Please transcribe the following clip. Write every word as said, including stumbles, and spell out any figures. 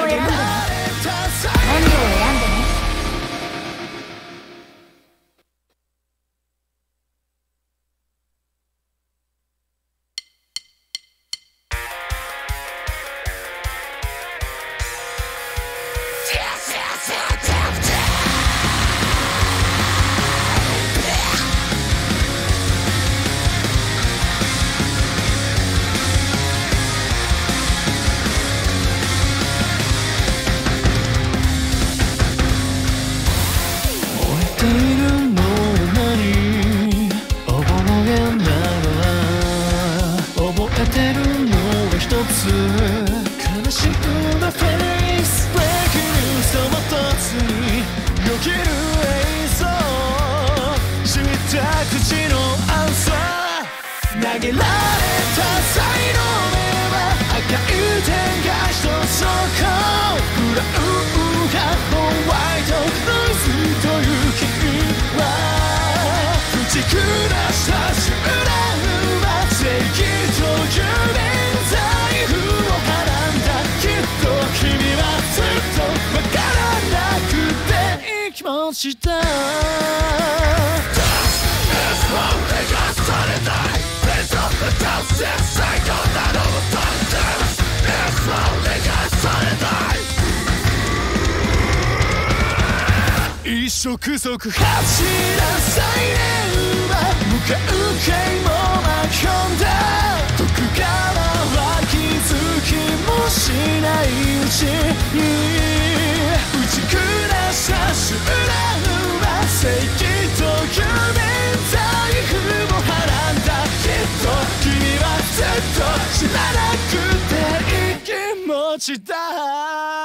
を選んでね。何を選んでね。 投げられた才能は赤い点が一つのブラウンかホワイトノイズという君は打ち下した集団は正義という連財布をはらんだきっと君はずっとわからなくていい気持ちだ一触即発なサイレンは向かう剣も巻き込んだ徳川は気づきもしないうちに打ち下した集団は正義という免罪符をはらんだきっと君はずっと知らなくていい気持ちだ